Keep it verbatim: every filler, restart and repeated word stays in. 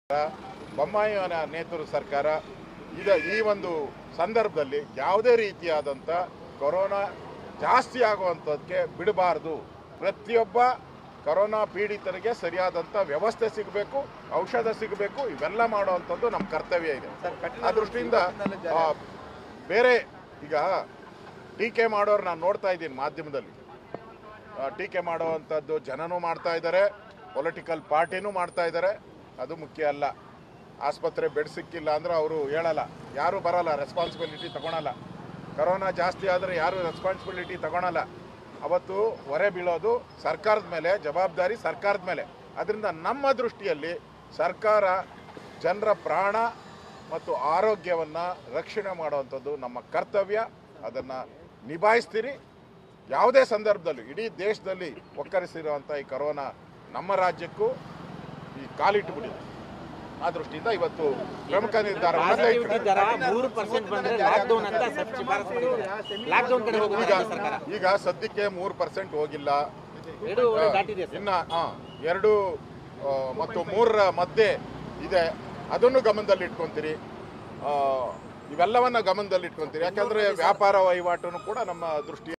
ಬೊಮ್ಮಾಯಿಯವರ ನೇತೃತ್ವದ ಸರ್ಕಾರ ಇದ ಈ ಒಂದು ಸಂದರ್ಭದಲ್ಲಿ ಯಾವುದೇ ರೀತಿಯಾದಂಥ ಕೊರೋನಾ ಜಾಸ್ತಿ ಆಗುವಂಥದ್ದಕ್ಕೆ ಬಿಡಬಾರ್ದು. ಪ್ರತಿಯೊಬ್ಬ ಕೊರೋನಾ ಪೀಡಿತರಿಗೆ ಸರಿಯಾದಂಥ ವ್ಯವಸ್ಥೆ ಸಿಗಬೇಕು, ಔಷಧ ಸಿಗಬೇಕು, ಇವೆಲ್ಲ ಮಾಡುವಂಥದ್ದು ನಮ್ಮ ಕರ್ತವ್ಯ ಇದೆ. ಆ ದೃಷ್ಟಿಯಿಂದ ಬೇರೆ ಈಗ ಟೀಕೆ ಮಾಡೋರು ನಾನು ನೋಡ್ತಾ ಇದ್ದೀನಿ ಮಾಧ್ಯಮದಲ್ಲಿ, ಟೀಕೆ ಮಾಡುವಂಥದ್ದು ಜನನೂ ಮಾಡ್ತಾ ಇದ್ದಾರೆ, ಪೊಲಿಟಿಕಲ್ ಪಾರ್ಟಿನೂ ಮಾಡ್ತಾ ಇದ್ದಾರೆ. ಅದು ಮುಖ್ಯ ಅಲ್ಲ. ಆಸ್ಪತ್ರೆ ಬೆಡ್ ಸಿಕ್ಕಿಲ್ಲ ಅಂದರೆ ಅವರು ಹೇಳಲ್ಲ, ಯಾರೂ ಬರಲ್ಲ, ರೆಸ್ಪಾನ್ಸಿಬಿಲಿಟಿ ತಗೊಳಲ್ಲ. ಕೊರೋನಾ ಜಾಸ್ತಿ ಆದರೆ ಯಾರೂ ರೆಸ್ಪಾನ್ಸಿಬಿಲಿಟಿ ತಗೊಳಲ್ಲ. ಅವತ್ತು ಹೊರೆ ಬೀಳೋದು ಸರ್ಕಾರದ ಮೇಲೆ, ಜವಾಬ್ದಾರಿ ಸರ್ಕಾರದ ಮೇಲೆ. ಅದರಿಂದ ನಮ್ಮ ದೃಷ್ಟಿಯಲ್ಲಿ ಸರ್ಕಾರ ಜನರ ಪ್ರಾಣ ಮತ್ತು ಆರೋಗ್ಯವನ್ನು ರಕ್ಷಣೆ ಮಾಡುವಂಥದ್ದು ನಮ್ಮ ಕರ್ತವ್ಯ. ಅದನ್ನು ನಿಭಾಯಿಸ್ತೀರಿ. ಯಾವುದೇ ಸಂದರ್ಭದಲ್ಲೂ ಇಡೀ ದೇಶದಲ್ಲಿ ಒಕ್ಕರಿಸಿರುವಂಥ ಈ ಕೊರೋನಾ ನಮ್ಮ ರಾಜ್ಯಕ್ಕೂ ಈ ಕಾಲಿಟ್ಟುಬಿಟ್ಟಿದೆ. ಆ ದೃಷ್ಟಿಯಿಂದ ಇವತ್ತು ಪ್ರಮುಖ ನಿರ್ಧಾರ ಈಗ ಸದ್ಯಕ್ಕೆ ಮೂರು ಪರ್ಸೆಂಟ್ ಹೋಗಿಲ್ಲ, ಇನ್ನ ಎರಡು ಮತ್ತು ಮೂರರ ಮಧ್ಯೆ ಇದೆ. ಅದನ್ನು ಗಮನದಲ್ಲಿ ಇಟ್ಕೊಂತೀರಿ, ಇವೆಲ್ಲವನ್ನ ಗಮನದಲ್ಲಿ ಇಟ್ಕೊಂತೀರಿ. ಯಾಕಂದ್ರೆ ವ್ಯಾಪಾರ ವಹಿವಾಟು ಕೂಡ ನಮ್ಮ ದೃಷ್ಟಿ